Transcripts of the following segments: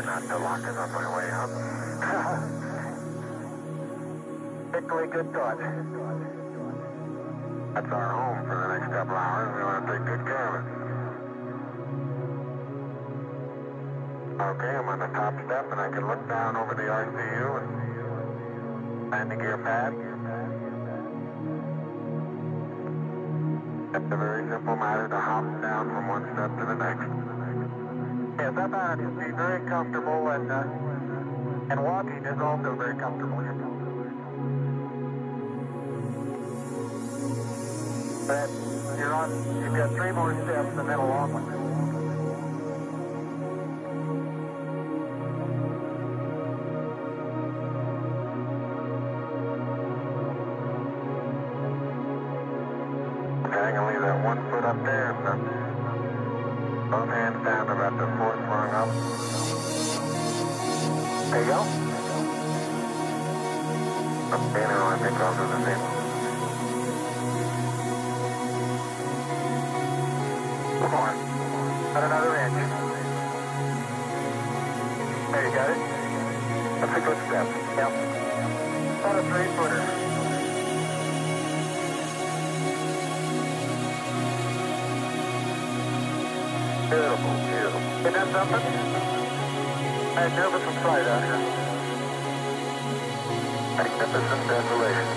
not to lock us on my way up. Particularly good thought. That's our home for the next couple hours. We want to take good care of it. Okay, I'm on the top step and I can look down over the RCU and landing gear pad. It's a very simple matter to hop down from one step to the next. Yes, I found it to be very comfortable and walking is also very comfortable here. But you've got 3 more steps and then a long one. Okay, I'm going to leave that 1 foot up there and both hands down to about the 4th rung up. There you go. Okay, now I think I'll do the same. More. About another inch. There, you got it? That's a good step. Yep. About a 3-footer. Beautiful, beautiful. Isn't that something? I had nervous from flight out here. Magnificent desolation.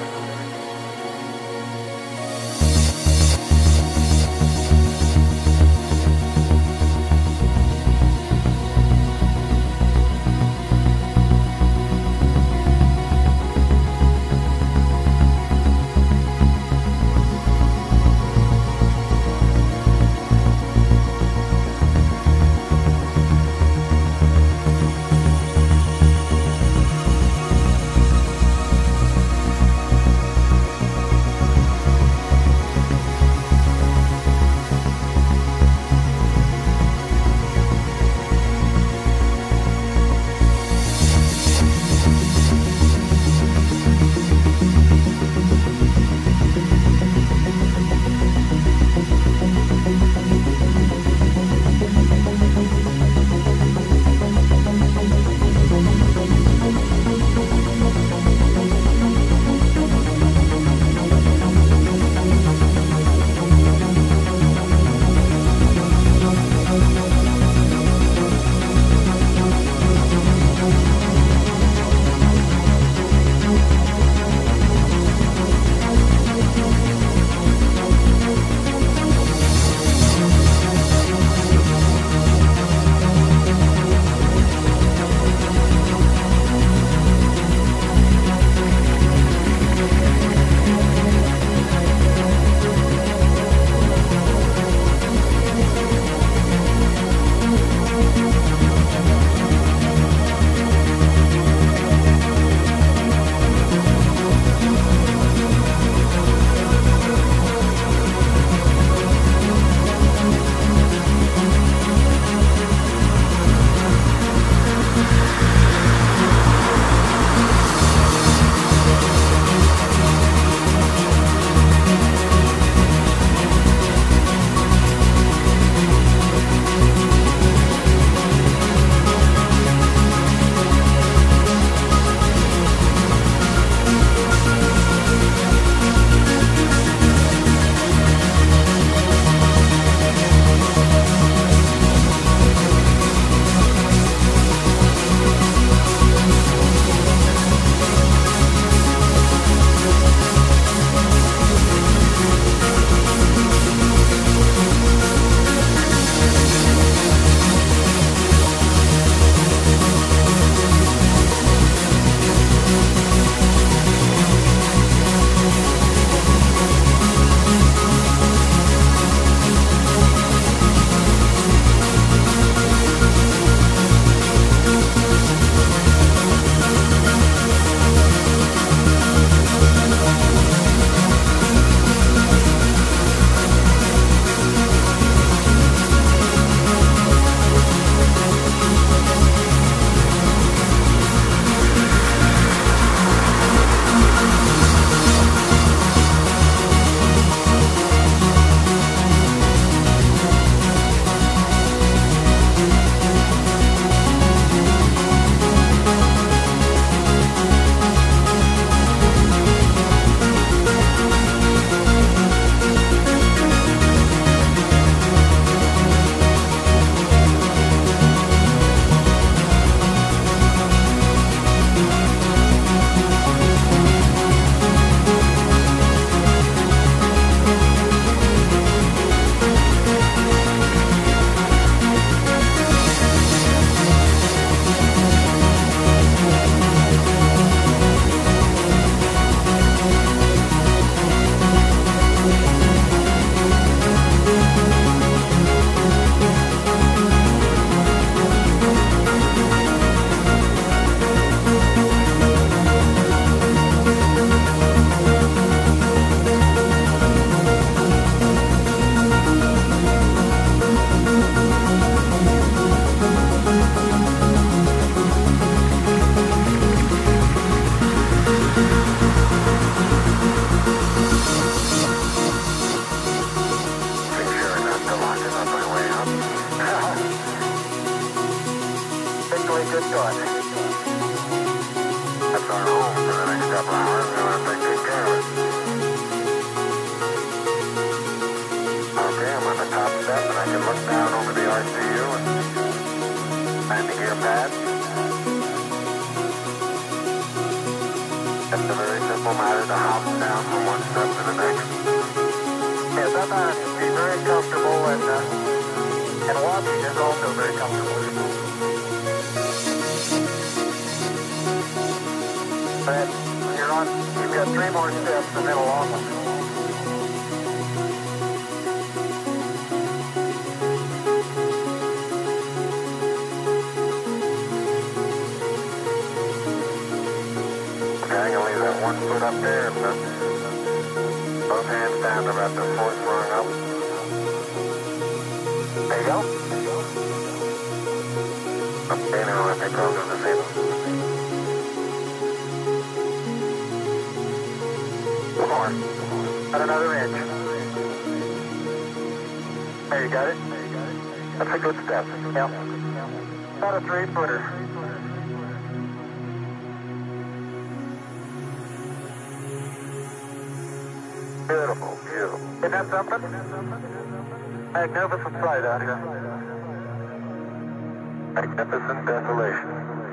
really good thought. That's our home for the next couple hours. We want to take good care of it. Okay, I'm on the top step, and I can look down over the RCU and landing gear pad. It's a very simple matter to hop down from one step to the next. Yes, I found it to be very comfortable, and walking is also very comfortable. But you've got 3 more steps and then a long one. Okay, I'm going to leave that 1 foot up there and both hands down to about the 4th rung up. There you go. Okay, now let me go to the field. More. Got another inch. There, you got it? That's a good step. Yep. About a 3-footer. Beautiful, beautiful. Isn't that something? Magnificent sight out here. Magnificent desolation.